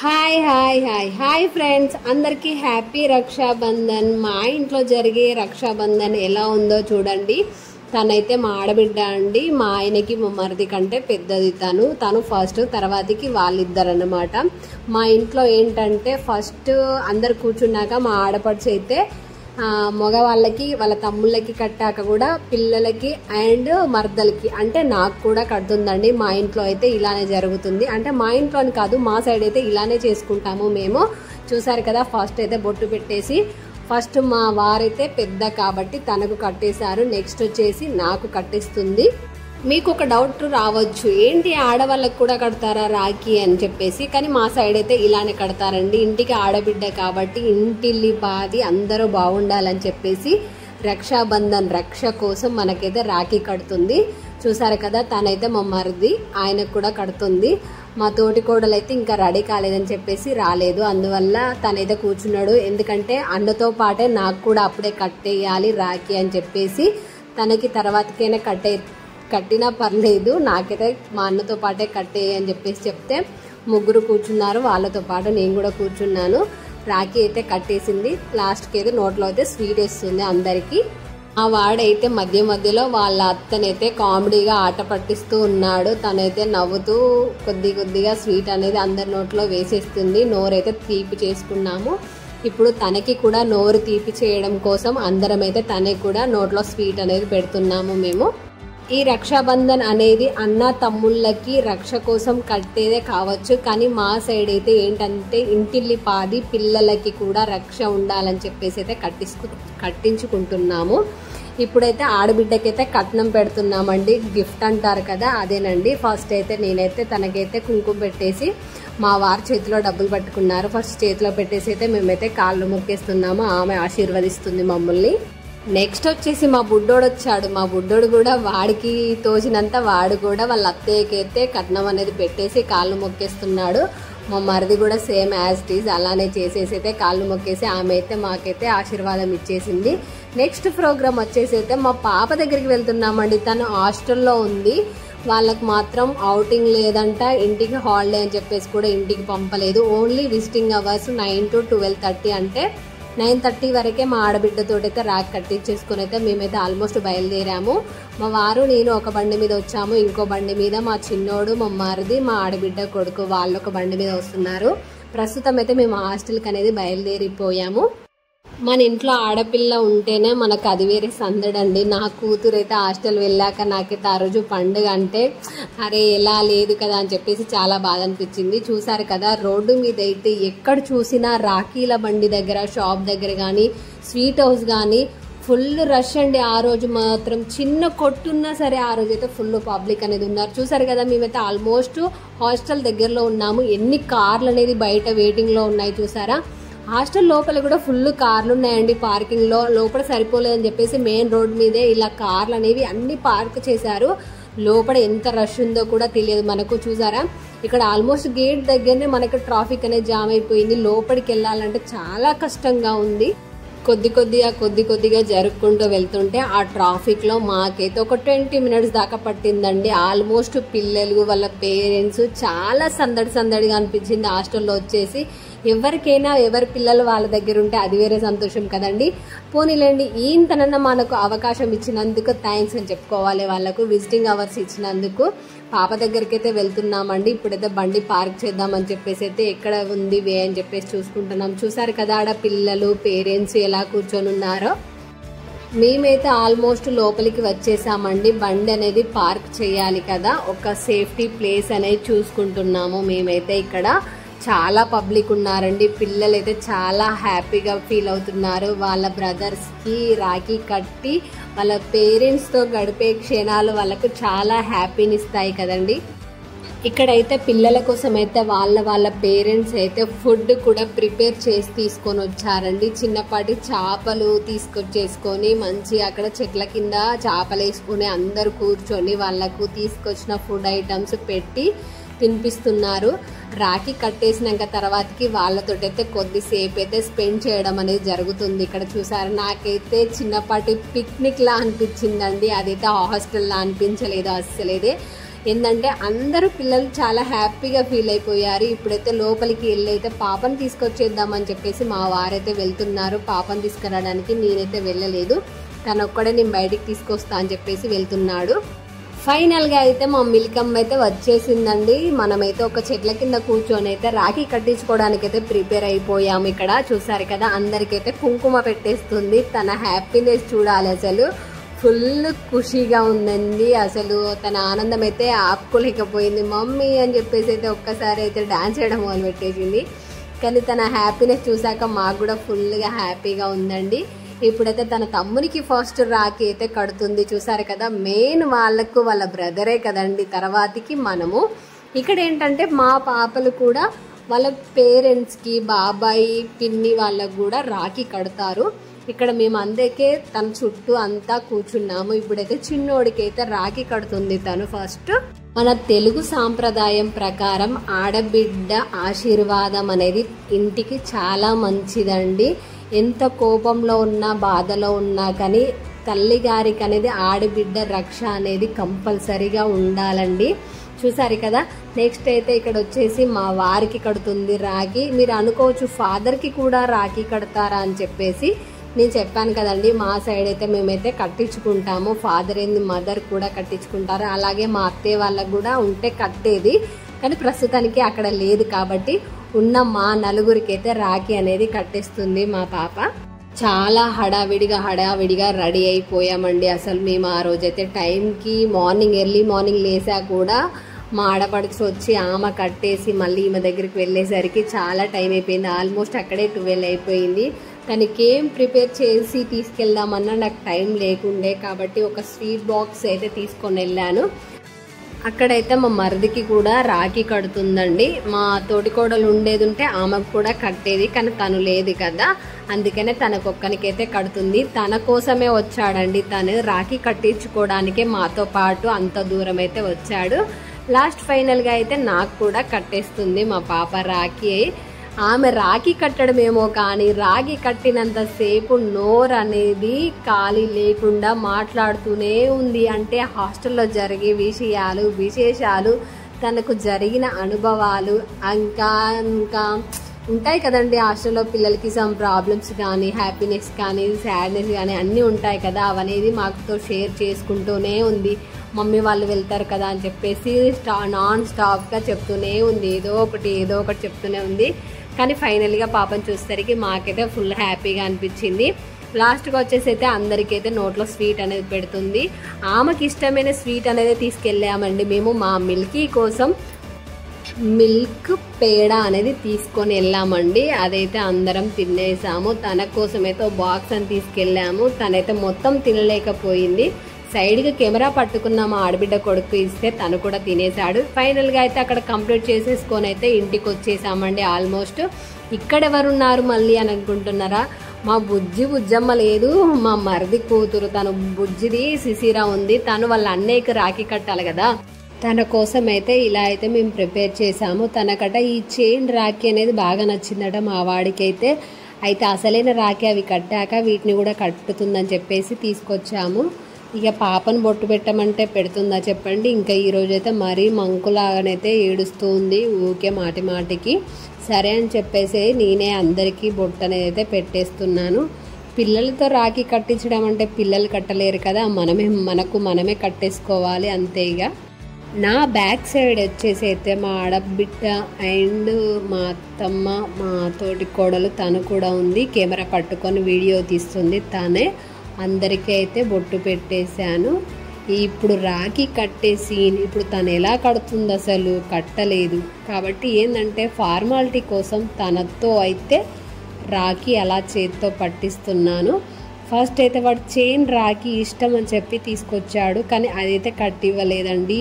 Hi hi hi hi friends, అందరికీ happy Rakshabandhan. మా ఇంట్లో జరిగే రక్షాబంధన్ ఎలా ఉందో చూడండి. తనైతే మా ఆడబిడ్డ అండి. మా ఆయనకి మా మరిది కంటే పెద్దది. తను ఫస్ట్, తర్వాతకి వాళ్ళిద్దరు అన్నమాట. మా ఇంట్లో ఏంటంటే ఫస్ట్ అందరు కూర్చున్నాక మా ఆడపడుచు అయితే మగవాళ్ళకి వాళ్ళ తమ్ముళ్ళకి కట్టాక కూడా పిల్లలకి అండ్ మర్దలకి అంటే నాకు కూడా కడుతుందండి. మా ఇంట్లో అయితే ఇలానే జరుగుతుంది. అంటే మా ఇంట్లోని కాదు, మా సైడ్ అయితే ఇలానే చేసుకుంటాము మేము. చూసారు కదా, ఫస్ట్ అయితే బొట్టు పెట్టేసి ఫస్ట్ మా వారైతే పెద్ద కాబట్టి తనకు కట్టేశారు. నెక్స్ట్ వచ్చేసి నాకు కట్టిస్తుంది. మీకు ఒక డౌట్ రావచ్చు, ఏంటి ఆడవాళ్ళకు కూడా కడతారా రాఖీ అని చెప్పేసి. కానీ మా సైడ్ అయితే ఇలానే కడతారండి. ఇంటికి ఆడబిడ్డ కాబట్టి ఇంటిల్లి బాది అందరూ బాగుండాలని చెప్పేసి రక్షాబంధన్ రక్ష కోసం మనకైతే రాఖీ కడుతుంది. చూసారు కదా, తనైతే మా మరిది, ఆయనకు కూడా కడుతుంది. మా తోటి కోడలు అయితే ఇంకా రెడీ కాలేదని చెప్పేసి రాలేదు. అందువల్ల తనైతే కూర్చున్నాడు. ఎందుకంటే అన్నతో పాటే నాకు కూడా అప్పుడే కట్టేయాలి రాఖీ అని చెప్పేసి తనకి తర్వాతకైనా కట్టినా పర్లేదు, నాకైతే మా అన్నతో పాటే కట్టేయి అని చెప్పేసి చెప్తే ముగ్గురు కూర్చున్నారు. వాళ్ళతో పాటు నేను కూడా కూర్చున్నాను. రాఖీ అయితే కట్టేసింది. లాస్ట్కి అయితే నోట్లో అయితే స్వీట్ వేస్తుంది అందరికీ. ఆ వాడైతే మధ్య మధ్యలో వాళ్ళ అత్తనైతే కామెడీగా ఆట పట్టిస్తూ ఉన్నాడు. తనైతే నవ్వుతూ కొద్దిగా స్వీట్ అనేది అందరి నోట్లో వేసేస్తుంది. నోరైతే తీపి చేసుకున్నాము. ఇప్పుడు తనకి కూడా నోరు తీపి చేయడం కోసం అందరం అయితే తనకి కూడా నోట్లో స్వీట్ అనేది పెడుతున్నాము మేము. ఈ రక్షాబంధన్ అనేది అన్న తమ్ముళ్ళకి రక్ష కోసం కట్టేదే కావచ్చు, కానీ మా సైడ్ అయితే ఏంటంటే ఇంటిల్లి పాది పిల్లలకి కూడా రక్ష ఉండాలని చెప్పేసి అయితే కట్టించుకుంటున్నాము. ఇప్పుడైతే ఆడబిడ్డకైతే కట్నం పెడుతున్నామండి. గిఫ్ట్ అంటారు కదా, అదేనండి. ఫస్ట్ అయితే నేనైతే తనకైతే కుంకుమ పెట్టేసి మా వారి చేతిలో డబ్బులు పట్టుకున్నారు. ఫస్ట్ చేతిలో పెట్టేసి అయితే మేమైతే కాళ్ళు మొక్కేస్తున్నాము. ఆమె ఆశీర్వదిస్తుంది మమ్మల్ని. నెక్స్ట్ వచ్చేసి మా బుడ్డోడు వచ్చాడు. మా బుడ్డోడు కూడా వాడికి తోచినంత వాడు కూడా వాళ్ళ అత్తయ్యకి అయితే కట్నం అనేది పెట్టేసి కాళ్ళు మొక్కేస్తున్నాడు. మా మరిది కూడా సేమ్ యాజ్ ఇట్ ఈజ్ అలానే చేసేసి అయితే కాళ్ళు మొక్కేసి ఆమె అయితే మాకైతే ఆశీర్వాదం ఇచ్చేసింది. నెక్స్ట్ ప్రోగ్రామ్ వచ్చేసి అయితే మా పాప దగ్గరికి వెళ్తున్నామండి. తను హాస్టల్లో ఉంది. వాళ్ళకు మాత్రం అవుటింగ్ లేదంట, ఇంటికి హాలిడే అని చెప్పేసి కూడా ఇంటికి పంపలేదు. ఓన్లీ విజిటింగ్ అవర్స్ 9 to 12:30 అంటే 9:30 వరకే మా ఆడబిడ్డతో అయితే రాఖీ కట్టించేసుకుని అయితే మేమైతే ఆల్మోస్ట్ బయలుదేరాము. మా వారు నేను ఒక బండి మీద వచ్చాము. ఇంకో బండి మీద మా చిన్నోడు, మా మరిది, మా ఆడబిడ్డ కొడుకు వాళ్ళు ఒక బండి మీద వస్తున్నారు. ప్రస్తుతం అయితే మేము హాస్టల్కి అనేది బయలుదేరిపోయాము. మన ఇంట్లో ఆడపిల్ల ఉంటేనే మనకు అది వేరే సందడండి. నా కూతురు అయితే హాస్టల్ వెళ్ళాక నాకైతే ఆ రోజు పండుగ అంటే అరే ఎలా లేదు కదా అని చెప్పేసి చాలా బాధ అనిపించింది. చూసారు కదా, రోడ్డు మీద అయితే ఎక్కడ చూసినా రాఖీల బండి దగ్గర, షాప్ దగ్గర కానీ, స్వీట్ హౌస్ కానీ ఫుల్ రష్ అండి. ఆ రోజు మాత్రం చిన్న కొట్టున్నా సరే ఆ రోజు అయితే ఫుల్ పబ్లిక్ అనేది ఉన్నారు. చూసారు కదా, మేమైతే ఆల్మోస్ట్ హాస్టల్ దగ్గరలో ఉన్నాము. ఎన్ని కార్లు అనేది బయట వెయిటింగ్లో ఉన్నాయి చూసారా. హాస్టల్ లోపల కూడా ఫుల్ కార్లు ఉన్నాయండి పార్కింగ్ లో. లోపల సరిపోలేదని చెప్పేసి మెయిన్ రోడ్ మీదే ఇలా కార్లు అనేవి అన్ని పార్క్ చేశారు. లోపల ఎంత రష్ ఉందో కూడా తెలియదు మనకు. చూసారా, ఇక్కడ ఆల్మోస్ట్ గేట్ దగ్గరనే మనకు ట్రాఫిక్ అనేది జామ్ అయిపోయింది. లోపలికి వెళ్ళాలంటే చాలా కష్టంగా ఉంది. కొద్దిగా జరుపుకుంటూ వెళ్తుంటే ఆ ట్రాఫిక్ లో మాకైతే ఒక 20 minutes దాకా పట్టిందండి. ఆల్మోస్ట్ పిల్లలు వాళ్ళ పేరెంట్స్ చాలా సందడిగా అనిపించింది. హాస్టల్లో వచ్చేసి ఎవరికైనా ఎవరి పిల్లలు వాళ్ళ దగ్గర ఉంటే అది వేరే సంతోషం కదండి. పోనీలేండి, ఇంతనన్నా మనకు అవకాశం ఇచ్చినందుకు థ్యాంక్స్ అని చెప్పుకోవాలి వాళ్ళకు. విజిటింగ్ అవర్స్ ఇచ్చినందుకు. పాప దగ్గరికి అయితే వెళ్తున్నామండి. ఇప్పుడైతే బండి పార్క్ చేద్దామని చెప్పేసి అయితే ఎక్కడ ఉంది వే అని చెప్పేసి చూసుకుంటున్నాం. చూసారు కదా, ఆడ పిల్లలు పేరెంట్స్ ఎలా కూర్చొని ఉన్నారో. మేమైతే ఆల్మోస్ట్ లోపలికి వచ్చేసామండి. బండి అనేది పార్క్ చేయాలి కదా, ఒక సేఫ్టీ ప్లేస్ అనేది చూసుకుంటున్నాము మేమైతే. ఇక్కడ చాలా పబ్లిక్ ఉన్నారండి. పిల్లలు అయితే చాలా హ్యాపీగా ఫీల్ అవుతున్నారు. వాళ్ళ బ్రదర్స్కి రాఖీ కట్టి వాళ్ళ పేరెంట్స్తో గడిపే క్షణాలు వాళ్ళకు చాలా హ్యాపీని ఇస్తాయి కదండి. ఇక్కడైతే పిల్లల కోసం అయితే వాళ్ళ పేరెంట్స్ అయితే ఫుడ్ కూడా ప్రిపేర్ చేసి తీసుకొని వచ్చారండి. చిన్నపాటి చేపలు తీసుకొచ్చేసుకొని మంచిగా అక్కడ చెట్ల కింద చేపలు వేసుకొని అందరు కూర్చొని వాళ్ళకు తీసుకొచ్చిన ఫుడ్ ఐటమ్స్ పెట్టి తినిపిస్తున్నారు. రాఖీ కట్టేసినాక తర్వాతకి వాళ్ళతోటైతే కొద్దిసేపు అయితే స్పెండ్ చేయడం అనేది జరుగుతుంది. ఇక్కడ చూసారు, నాకైతే చిన్నపాటి పిక్నిక్ లా అనిపించిందండి. అదైతే హాస్టల్ లా అనిపించలేదు అస్సలేదే. ఏంటంటే అందరూ పిల్లలు చాలా హ్యాపీగా ఫీల్ అయిపోయారు. ఇప్పుడైతే లోపలికి వెళ్ళైతే పాపను తీసుకొచ్చేద్దామని చెప్పేసి మా వారైతే వెళ్తున్నారు. పాపను తీసుకురావడానికి నేనైతే వెళ్ళలేదు, తను ఒక్కడే నేను బయటికి తీసుకొస్తా అని చెప్పేసి వెళ్తున్నాడు. ఫైనల్గా అయితే మా మిల్కమ్మ అయితే వచ్చేసిందండి. మనమైతే ఒక చెట్ల కింద కూర్చొని అయితే రాఖీ కట్టించుకోవడానికి అయితే ప్రిపేర్ అయిపోయాము. ఇక్కడ చూసారు కదా, అందరికైతే కుంకుమ పెట్టేస్తుంది. తన హ్యాపీనెస్ చూడాలి, అసలు ఫుల్ ఖుషిగా ఉందండి. అసలు తన ఆనందం అయితే ఆపుకోలేకపోయింది. మమ్మీ అని చెప్పేసి అయితే ఒక్కసారి అయితే డాన్స్ చేయడం మొదలు పెట్టేసింది. కానీ తన హ్యాపీనెస్ చూసాక మాకు కూడా ఫుల్గా హ్యాపీగా ఉందండి. ఇప్పుడైతే తన తమ్మునికి ఫస్ట్ రాఖీ అయితే కడుతుంది. చూసారు కదా, మెయిన్ వాళ్ళకు వాళ్ళ బ్రదరే కదండి, తర్వాతకి మనము. ఇక్కడ ఏంటంటే మా పాపలు కూడా వాళ్ళ పేరెంట్స్కి, బాబాయ్ పిన్ని వాళ్ళకు కూడా రాఖీ కడతారు. ఇక్కడ మేము అందరికీ తన చుట్టూ అంతా కూర్చున్నాము. ఇప్పుడైతే చిన్నోడికి అయితే రాఖీ కడుతుంది తను ఫస్ట్. మన తెలుగు సాంప్రదాయం ప్రకారం ఆడబిడ్డ ఆశీర్వాదం అనేది ఇంటికి చాలా మంచిదండి. ఎంత కోపంలో ఉన్నా, బాధలో ఉన్నా కానీ తల్లి గారికి అనేది ఆడబిడ్డ రక్ష అనేది కంపల్సరీగా ఉండాలండి. చూసారు కదా, నెక్స్ట్ అయితే ఇక్కడ వచ్చేసి మా వారికి కడుతుంది రాఖీ. మీరు అనుకోవచ్చు ఫాదర్కి కూడా రాఖీ కడతారా అని చెప్పేసి. నేను చెప్పాను కదండి, మా సైడ్ అయితే మేమైతే కట్టించుకుంటాము. ఫాదర్ ఏంది మదర్ కూడా కట్టించుకుంటారు. అలాగే మా అత్తయ్య వాళ్ళకు కూడా ఉంటే కట్టేది, కానీ ప్రస్తుతానికి అక్కడ లేదు కాబట్టి ఉన్న మా నలుగురికి అయితే రాఖీ అనేది కట్టేస్తుంది మా పాప. చాలా హడావిడిగా రెడీ అయిపోయామండి. అసలు మేము ఆ రోజైతే టైంకి ఎర్లీ మార్నింగ్ లేసా కూడా మా ఆడపడికి వచ్చి ఆమె కట్టేసి మళ్ళీ ఈమె దగ్గరికి వెళ్ళేసరికి చాలా టైం అయిపోయింది. ఆల్మోస్ట్ అక్కడే 12 అయిపోయింది. తనకేం ప్రిపేర్ చేసి తీసుకెళ్దామన్నా నాకు టైం లేకుండే కాబట్టి ఒక స్వీట్ బాక్స్ అయితే తీసుకొని వెళ్ళాను. అక్కడైతే మా మరిదికి కూడా రాఖీ కడుతుందండి. మా తోటికోడలు ఉండేది ఉంటే ఆమెకు కూడా కట్టేది, కానీ తను లేదు కదా, అందుకనే తనకొక్కనికైతే కడుతుంది. తన కోసమే వచ్చాడండి, తను రాఖీ కట్టించుకోవడానికే మాతో పాటు అంత దూరం అయితే వచ్చాడు. లాస్ట్ ఫైనల్గా అయితే నాకు కూడా కట్టేస్తుంది మా పాప రాఖీ. ఆమె రాఖీ కట్టడమేమో కానీ రాఖీ కట్టినంతసేపు నోరు అనేది ఖాళీ లేకుండా మాట్లాడుతూనే ఉంది. అంటే హాస్టల్లో జరిగే విశేషాలు, తనకు జరిగిన అనుభవాలు, ఇంకా ఉంటాయి కదండి హాస్టల్లో పిల్లలకి సమ్ ప్రాబ్లమ్స్ కానీ, హ్యాపీనెస్ కానీ, సాడ్నెస్ కానీ అన్నీ ఉంటాయి కదా, అవనేది మాతో షేర్ చేసుకుంటూనే ఉంది. మమ్మీ వాళ్ళు వెళ్తారు కదా అని చెప్పేసి నాన్ స్టాప్గా చెప్తూనే ఉంది, ఏదో ఒకటి చెప్తూనే ఉంది. కానీ ఫైనల్గా పాపను చూసేసరికి మాకైతే ఫుల్ హ్యాపీగా అనిపించింది. లాస్ట్గా వచ్చేసి అయితే అందరికైతే నోట్లో స్వీట్ అనేది పెడుతుంది. ఆమెకి ఇష్టమైన స్వీట్ అనేది తీసుకెళ్ళామండి మేము. మా మిల్కీ కోసం మిల్క్ పేడ అనేది తీసుకొని వెళ్ళామండి. అదైతే అందరం తినేసాము. తన కోసం అయితే బాక్స్ అని తీసుకెళ్ళాము. తనైతే మొత్తం తినలేకపోయింది. సైడ్గా కెమెరా పట్టుకున్న మా ఆడబిడ్డ కొడుకు ఇస్తే తను కూడా తినేశాడు. ఫైనల్గా అయితే అక్కడ కంప్లీట్ చేసేసుకొని అయితే ఇంటికి వచ్చేసామండి. ఆల్మోస్ట్ ఇక్కడ ఎవరున్నారు మళ్ళీ అని అనుకుంటున్నారా, మా బుజ్జమ్మ లేదు, మా మరిది కూతురు, తను బుజ్జిది శిశిర ఉంది. తను వాళ్ళ అన్నయ్యకి రాఖీ కట్టాలి కదా, తన కోసం అయితే ఇలా అయితే మేము ప్రిపేర్ చేసాము. తనకట ఈ చైన్ రాఖీ అనేది బాగా నచ్చిందట మా వాడికి అయితే అసలైన రాఖీ అవి కట్టాక వీటిని కూడా కట్టుతుందని చెప్పేసి తీసుకొచ్చాము. ఇక పాపను బొట్టు పెట్టమంటే పెడుతుందా చెప్పండి. ఇంకా ఈరోజైతే మరీ మంకులాగానైతే ఏడుస్తూ ఉంది ఊకే మాటికి. సరే అని చెప్పేసి నేనే అందరికీ బొట్టు అనేది అయితే పెట్టేస్తున్నాను. పిల్లలతో రాఖీ కట్టించడం అంటే పిల్లలు కట్టలేరు కదా, మనమే కట్టేసుకోవాలి అంతే. ఇక నా బ్యాక్ సైడ్ వచ్చేసి అయితే మా ఆడబిడ్డ అండ్ మా అత్తమ్మ, మా తోటి కోడలు తను కూడా ఉంది. కెమెరా పట్టుకొని వీడియో తీస్తుంది తనే. అందరికీ అయితే బొట్టు పెట్టేశాను. ఇప్పుడు రాఖీ కట్టేసి ఇప్పుడు తను ఎలా కడుతుంది, అసలు కట్టలేదు కాబట్టి ఏంటంటే ఫార్మాలిటీ కోసం తనతో అయితే రాఖీ అలా చేతితో పట్టిస్తున్నాను. ఫస్ట్ అయితే వాడు చైన్ రాఖీ ఇష్టం అని చెప్పి తీసుకొచ్చాడు, కానీ అదైతే కట్టివ్వలేదండి.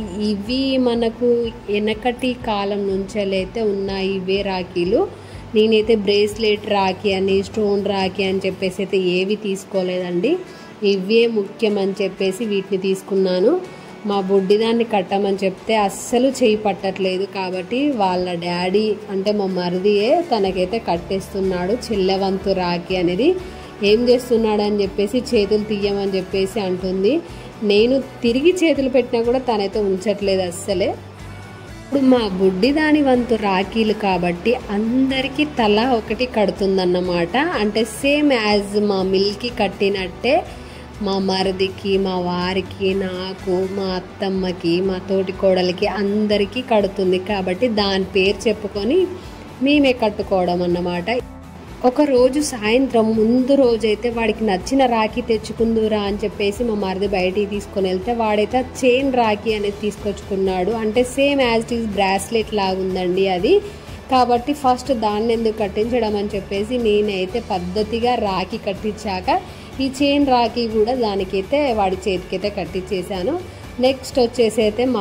మనకు వెనకటి కాలం నుంచైతే ఉన్నాయి ఇవే రాఖీలు. నేనైతే బ్రేస్లెట్ రాఖీ అని, స్టోన్ రాఖీ అని చెప్పేసి అయితే ఏవి తీసుకోలేదండి. ఇవే ముఖ్యం అని చెప్పేసి వీటిని తీసుకున్నాను. మా బుడ్డిదాన్ని కట్టమని చెప్తే అస్సలు చేయి పట్టట్లేదు కాబట్టి వాళ్ళ డాడీ అంటే మా మరిదియే తనకైతే కట్టేస్తున్నాడు. చెల్లెవంతు రాఖీ అనేది ఏం చేస్తున్నాడు అని చెప్పేసి చేతులు తీయమని చెప్పేసి అంటుంది. నేను తిరిగి చేతులు పెట్టినా కూడా తనైతే ఉంచట్లేదు అస్సలే. ఇప్పుడు మా బుడ్డి దాని వంతు రాఖీలు కాబట్టి అందరికీ తలా ఒకటి కడుతుందన్నమాట. అంటే సేమ్ యాజ్ మా మిల్కి కట్టినట్టే మా మరిదికి, మా వారికి, నాకు, మా అత్తమ్మకి, మా తోటి కోడలికి అందరికీ కడుతుంది. కాబట్టి దాని పేరు చెప్పుకొని మేమే కట్టుకోవడం అన్నమాట. ఒకరోజు సాయంత్రం ముందు రోజైతే వాడికి నచ్చిన రాఖీ తెచ్చుకుందురా అని చెప్పేసి మా మరిది బయటికి తీసుకొని వెళ్తే వాడైతే చైన్ రాఖీ అనేది తీసుకొచ్చుకున్నాడు. అంటే same as it is bracelet లాగా ఉందండి అది. కాబట్టి ఫస్ట్ దాన్ని ఎందుకు కట్టించడం అని చెప్పేసి నేనైతే పద్ధతిగా రాఖీ కట్టించాక ఈ చైన్ రాఖీ కూడా దానికైతే వాడి చేతికైతే కట్టించేసాను. నెక్స్ట్ వచ్చేసి అయితే మా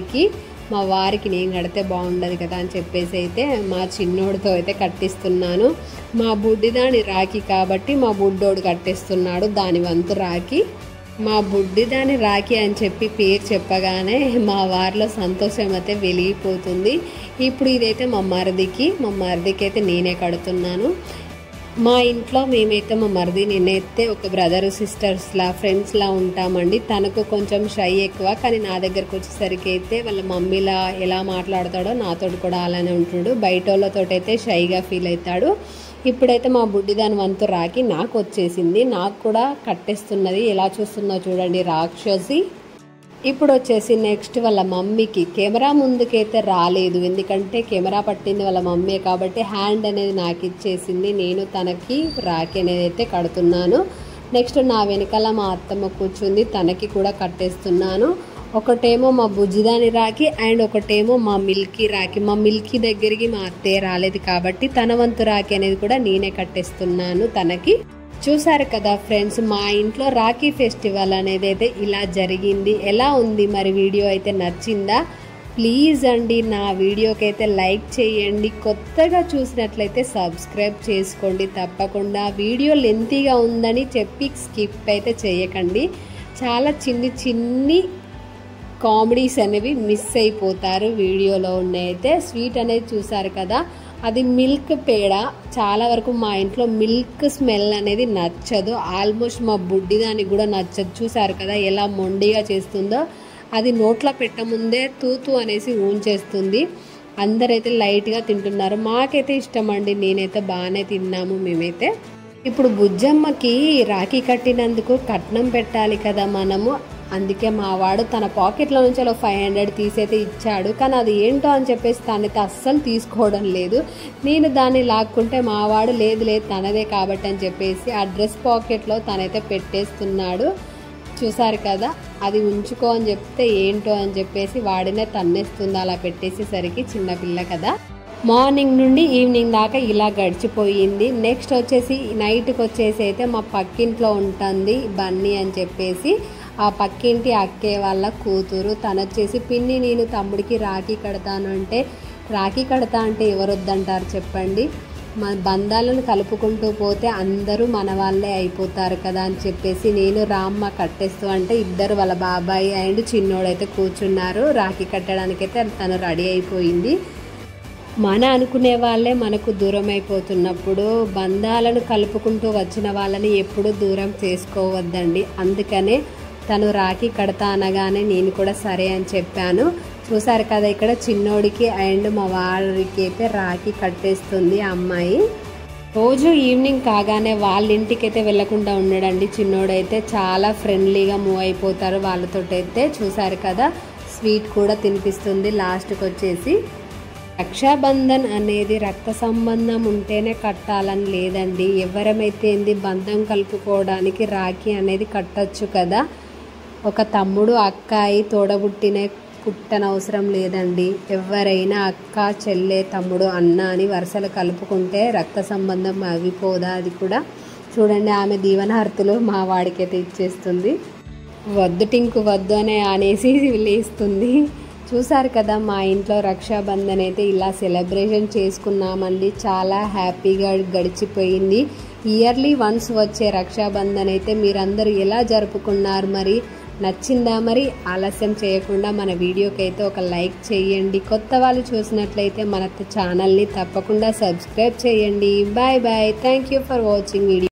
వారికి నేను కడితే బాగుండదు కదా అని చెప్పేసి అయితే మా చిన్నోడితో అయితే కట్టిస్తున్నాను. మా బుడ్డిదాని రాఖీ కాబట్టి మా బుడ్డోడు కట్టేస్తున్నాడు దాని వంతు రాఖీ. మా బుడ్డిదాని రాఖీ అని చెప్పి పేరు చెప్పగానే మా వారిలో సంతోషం అయితే వెలిగిపోతుంది. ఇప్పుడు ఇదైతే మా మరిదికి అయితే నేనే కడుతున్నాను. మా ఇంట్లో మేమైతే మా మరిది నేనైతే ఒక బ్రదర్ సిస్టర్స్లా ఫ్రెండ్స్లా ఉంటామండి. తనకు కొంచెం షై ఎక్కువ, కానీ నా దగ్గరకు వచ్చేసరికి అయితే వాళ్ళ మమ్మీలా ఎలా మాట్లాడతాడో నాతో కూడా అలానే ఉంటున్నాడు. బయట వాళ్ళతోటైతే షైగా ఫీల్ అవుతాడు. ఇప్పుడైతే మా బుడ్డిదాని వంతు రాఖీ నాకు వచ్చేసింది. నాకు కూడా కట్టేస్తున్నది. ఎలా చూస్తుందో చూడండి రాక్షసి. ఇప్పుడు వచ్చేసి నెక్స్ట్ వాళ్ళ మమ్మీకి కెమెరా ముందుకైతే రాలేదు, ఎందుకంటే కెమెరా పట్టింది వాళ్ళ మమ్మీ కాబట్టి హ్యాండ్ అనేది నాకు ఇచ్చేసింది. నేను తనకి రాఖీ అనేది అయితే కడుతున్నాను. నెక్స్ట్ నా వెనకాల మా అత్తమ్మ కూర్చుంది, తనకి కూడా కట్టేస్తున్నాను. ఒకటేమో మా బుజ్జిదాని రాఖీ అండ్ ఒకటేమో మా మిల్కీ రాఖీ. మా మిల్కీ దగ్గరికి మా అత్తయ్య రాలేదు కాబట్టి తన వంతు రాఖీ అనేది కూడా నేనే కట్టేస్తున్నాను తనకి. చూసారు కదా ఫ్రెండ్స్, మా ఇంట్లో రాఖీ ఫెస్టివల్ అనేది అయితే ఇలా జరిగింది. ఎలా ఉంది మరి వీడియో అయితే నచ్చిందా? ప్లీజ్ అండి నా వీడియోకి అయితే లైక్ చేయండి. కొత్తగా చూసినట్లయితే సబ్స్క్రైబ్ చేసుకోండి తప్పకుండా. వీడియో లెంతీగా ఉందని చెప్పి స్కిప్ అయితే చేయకండి. చాలా చిన్ని కామెడీస్ అనేవి మిస్ అయిపోతారు వీడియోలో ఉన్నాయితే. స్వీట్ అనేది చూసారు కదా, అది మిల్క్ పేడ. చాలా వరకు మా ఇంట్లో మిల్క్ స్మెల్ అనేది నచ్చదు. ఆల్మోస్ట్ మా బుడ్డిదానికి కూడా నచ్చదు. చూసారు కదా ఎలా మొండిగా చేస్తుందో. అది నోట్లో పెట్టముందే తూతు అనేసి ఊంచేస్తుంది. అందరైతే లైట్గా తింటున్నారు. మాకైతే ఇష్టం అండి, నేనైతే బాగానే తిన్నాము మేమైతే. ఇప్పుడు బుజ్జమ్మకి రాఖీ కట్టినందుకు కట్నం పెట్టాలి కదా మనము. అందుకే మా వాడు తన పాకెట్లో నుంచి అలా 500 తీసైతే ఇచ్చాడు. కానీ అది ఏంటో అని చెప్పేసి తనైతే అస్సలు తీసుకోవడం లేదు. నేను దాన్ని లాక్కుంటే మా వాడు లేదు తనదే కాబట్టి అని చెప్పేసి ఆ డ్రెస్ పాకెట్లో తనైతే పెట్టేస్తున్నాడు. చూసారు కదా, అది ఉంచుకో అని చెప్తే ఏంటో అని చెప్పేసి వాడినే తన్నేస్తుంది అలా పెట్టేసేసరికి. చిన్నపిల్ల కదా. మార్నింగ్ నుండి ఈవినింగ్ దాకా ఇలా గడిచిపోయింది. నెక్స్ట్ వచ్చేసి నైట్కి వచ్చేసి అయితే మా పక్కింట్లో ఉంటుంది బన్నీ అని చెప్పేసి, ఆ పక్కింటి అక్కే వాళ్ళ కూతురు. తను వచ్చేసి పిన్ని నేను తమ్ముడికి రాఖీ కడతాను అంటే, రాఖీ కడతా అంటే ఎవరు వద్దంటారు చెప్పండి. మన బంధాలను కలుపుకుంటూ పోతే అందరూ మన వాళ్ళే అయిపోతారు కదా అని చెప్పేసి నేను రామ్మ కట్టేస్తూ అంటే ఇద్దరు వాళ్ళ బాబాయ్ అండ్ చిన్నోడైతే కూర్చున్నారు. రాఖీ కట్టడానికైతే తను రెడీ అయిపోయింది. మన అనుకునే వాళ్ళే మనకు దూరం అయిపోతున్నప్పుడు బంధాలను కలుపుకుంటూ వచ్చిన వాళ్ళని ఎప్పుడూ దూరం చేసుకోవద్దండి. అందుకనే తను రాఖీ కడతా అనగానే నేను కూడా సరే అని చెప్పాను. చూసారు కదా ఇక్కడ చిన్నోడికి అండ్ మా వారికి అయితే రాఖీ కట్టేస్తుంది ఆ అమ్మాయి. రోజు ఈవినింగ్ కాగానే వాళ్ళ ఇంటికైతే వెళ్లకుండా ఉండడండి. చిన్నోడైతే చాలా ఫ్రెండ్లీగా మూవ్ అయిపోతారు వాళ్ళతోటైతే. చూసారు కదా, స్వీట్ కూడా తినిపిస్తుంది లాస్ట్కి వచ్చేసి. రక్షాబంధన్ అనేది రక్త సంబంధం ఉంటేనే కట్టాలని లేదండి. ఎవరమైతే ఏంది బంధం కలుపుకోవడానికి రాఖీ అనేది కట్టచ్చు కదా. ఒక తమ్ముడు అక్కాయి పుట్టనవసరం లేదండి. ఎవరైనా అక్క చెల్లె తమ్ముడు అన్న అని వరుసలు కలుపుకుంటే రక్త సంబంధం ఆగిపోదా. అది కూడా చూడండి ఆమె దీవెనహర్తులు మా వాడికైతే ఇచ్చేస్తుంది. వద్దు టింకు వద్దు అనేసి లేస్తుంది. చూసారు కదా మా ఇంట్లో రక్షాబంధన్ అయితే ఇలా సెలబ్రేషన్ చేసుకున్నామండి. చాలా హ్యాపీగా గడిచిపోయింది. ఇయర్లీ వన్స్ వచ్చే రక్షాబంధన్ అయితే మీరందరూ ఎలా జరుపుకున్నారు? మరి నచ్చిందా? మరి ఆలస్యం చేయకుండా మన వీడియోకి అయితే ఒక లైక్ చేయండి. కొత్త వాళ్ళు చూసినట్లయితే మన ఛానల్ని తప్పకుండా సబ్స్క్రైబ్ చేయండి. Bye bye. Thank you for watching video.